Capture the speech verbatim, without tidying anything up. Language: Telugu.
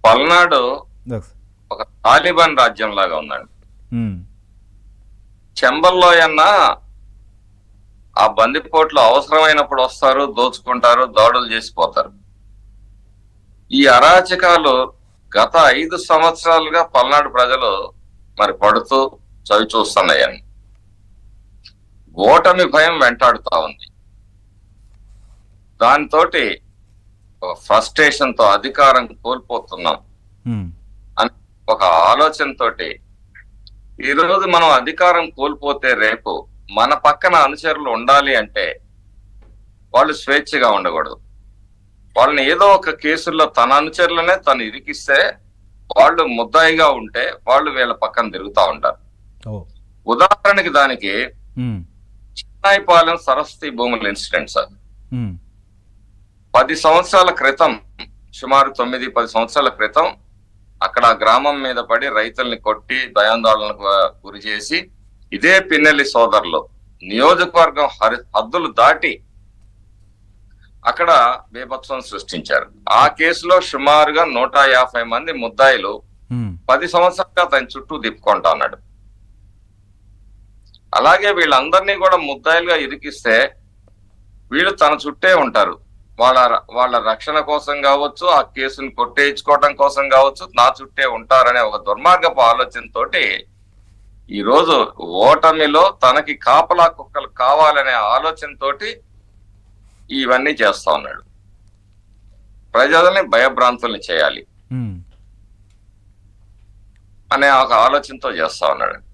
పల్నాడు Yes. ఒక తాలిబాన్ రాజ్యం లాగా ఉందండి. Hmm. చెంబల్లో అన్న ఆ బందిపోట్లు అవసరమైనప్పుడు వస్తారు, దోచుకుంటారు, దాడులు చేసిపోతారు. ఈ అరాచకాలు గత ఐదు సంవత్సరాలుగా పల్నాడు ప్రజలు మరి పడుతూ చవి చూస్తున్నాయని ఓటమి భయం వెంటాడుతా ఉంది. దానితోటి ఫ్రస్ట్రేషన్ తో అధికారం కోల్పోతున్నాం Hmm. అని ఒక ఆలోచనతోటి ఈరోజు మనం అధికారం కోల్పోతే రేపు మన పక్కన అనుచరులు ఉండాలి అంటే వాళ్ళు స్వేచ్ఛగా ఉండకూడదు. వాళ్ళని ఏదో ఒక కేసుల్లో తన అనుచరులనే తను ఇరికిస్తే వాళ్ళు ముద్దాయిగా ఉంటే వాళ్ళు వీళ్ళ పక్కన తిరుగుతూ ఉంటారు. Oh. ఉదాహరణకి దానికి Hmm. చిన్నాయిపాలెం సరస్వతి భూముల ఇన్సిడెంట్ సార్. Hmm. పది సంవత్సరాల క్రితం, సుమారు తొమ్మిది పది సంవత్సరాల క్రితం అక్కడ ఆ గ్రామం మీద పడి రైతుల్ని కొట్టి భయాందోళనకు గురి చేసి ఇదే పిన్నెల్లి సోదరులు నియోజకవర్గం హరి హద్దులు దాటి అక్కడ బీభత్సం సృష్టించారు. ఆ కేసులో సుమారుగా నూట యాభై మంది ముద్దాయిలు Hmm. పది సంవత్సరాలుగా తన చుట్టూ తిప్పుకుంటా ఉన్నాడు. అలాగే వీళ్ళందరినీ కూడా ముద్దాయిలుగా ఇరికిస్తే వీళ్ళు తన చుట్టే ఉంటారు. వాళ్ళ వాళ్ళ రక్షణ కోసం కావచ్చు, ఆ కేసును కొట్టేయించుకోవడం కోసం కావచ్చు, నా చుట్టే ఉంటారనే ఒక దుర్మార్గపు ఆలోచనతోటి ఈ రోజు ఓటమిలో తనకి కాపలా కుక్కలు కావాలనే ఆలోచనతోటి ఇవన్నీ చేస్తా ఉన్నాడు. ప్రజల్ని భయభ్రాంతుల్ని చేయాలి Hmm. అనే ఒక ఆలోచనతో చేస్తా ఉన్నాడు.